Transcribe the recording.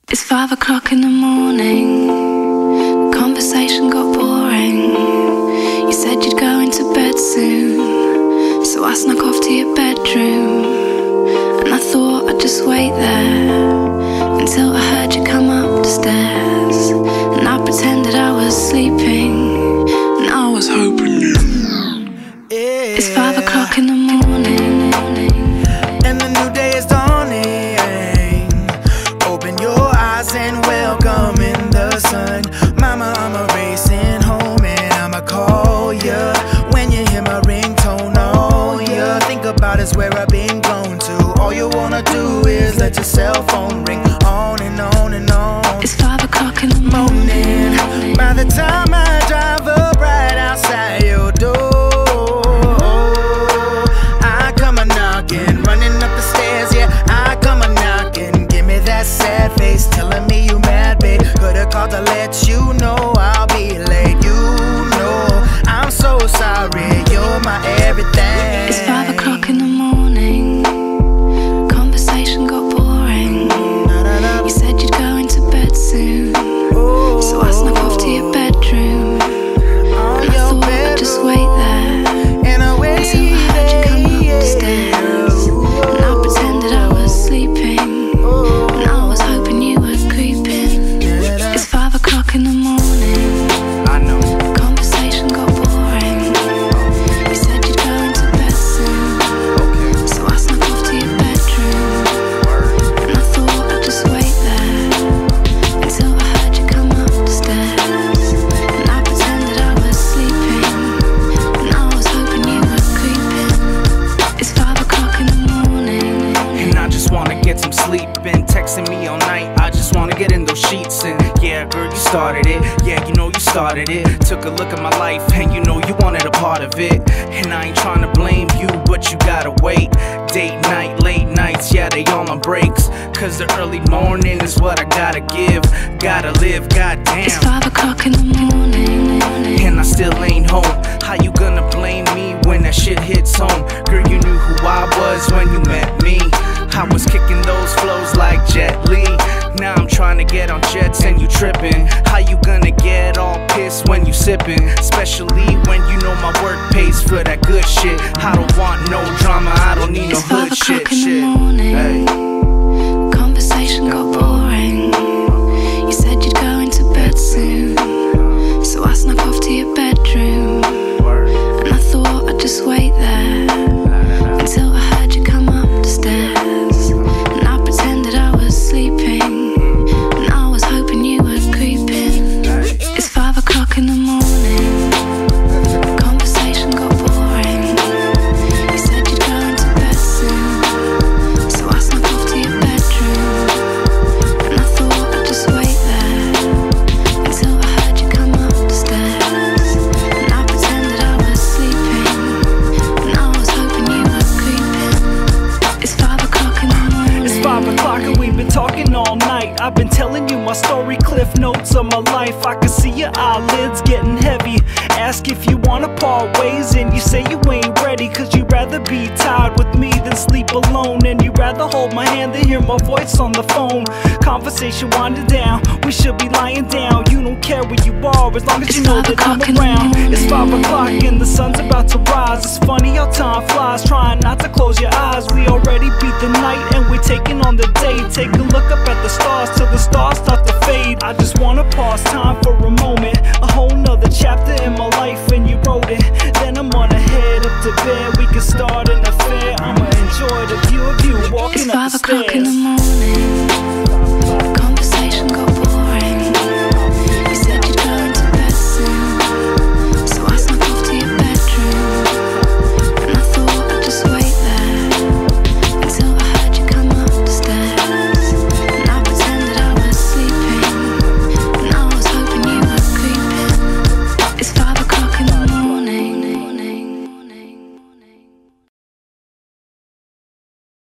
It's 5 o'clock in the morning. The conversation got boring. You said you'd go into bed soon, so I snuck off to your bedroom. And I thought I'd just wait there until I heard you come up the stairs. And I pretended I was sleeping, and I was hoping you. It's 5 o'clock in the morning, and the new day is dawning. Open your eyes and welcome in the sun. Mama, I'm a racing home and I'ma call ya when you hear my ringtone. All you think about is where I've been going to. All you wanna do is let your cell phone ring on and on and on. It's 5 o'clock in the morning. By the time I drive up right outside your door, I come a knocking, running up the stairs, yeah, I come a knocking. Give me that sad face telling me you mad, babe. Could've called to let you know I'll be late. You know I'm so sorry, you're my everything. It's 5 o'clock in the morning. Conversation got boring. You said you'd go into bed soon, so I snuck off to your bedroom. And I thought I'd just wait there until I heard you come up the stairs. And I pretended I was sleeping, and I was hoping you were creeping. It's 5 o'clock in the morning. I know. Conversation got boring. You said you'd go into bed soon, so I snuck off to your bedroom. And I thought I'd just wait there until I heard you come up the stairs. And I pretended I was sleeping, and I was hoping you were creeping. It's 5 o'clock in the morning, and I just wanna get some sleep. Been texting me all night, I just wanna get in those sheets. And yeah, girl, you started it, yeah, you know you started it. Took a look at my life, and you know you wanted a part of it. And I ain't trying to blame you, but you gotta wait. Date night, late nights, yeah, they all on breaks. Cause the early morning is what I gotta give. Gotta live, goddamn. it's 5 o'clock in the morning. And I still ain't home. How you gonna blame me when that shit hits home? Girl, you knew who I was when you met me. I was kicking those flows like Jet Li. Now I'm trying to get on jets and you tripping. How you gonna get all pissed when you sipping? Especially when you know my work pays for that good shit. I don't want no drama, I don't need no hood shit. It's 5 o'clock in the morning. Conversation got boring. You said you'd go into bed soon, so I snuck off to your bedroom. And I thought I'd just wait there until I heard you come up the stairs. And I pretended I was sleeping, and I was hoping you were creeping. It's 5 o'clock in the morning. Conversation got boring. You said you'd go into bed soon, so I snuck off to your bedroom. And I thought I'd just wait there until I heard you come up the stairs. And I pretended I was sleeping, and I was hoping you were creeping. It's 5 o'clock in the morning. It's 5 o'clock and we've been talking all night. I've been telling you my story, cliff notes of my life. I can see your eyelids getting heavy. Ask if you wanna part ways and you say you ain't ready. Cause you'd rather be tired with me than sleep alone. And you'd rather hold my hand than hear my voice on the phone. Conversation winding down, we should be lying down. You don't care where you are as long as you know that I'm around. It's 5 o'clock and the sun's about to rise. It's funny how time flies, trying not to close your eyes. We already beat the night and we're taking on the day. Take a look up at the stars till the stars start to fade. I just wanna pause time for a moment, a whole nother chapter in my life, and you wrote it. Then I'm gonna head up to bed, we can start an affair. I'ma enjoy the view of you walking up the stairs.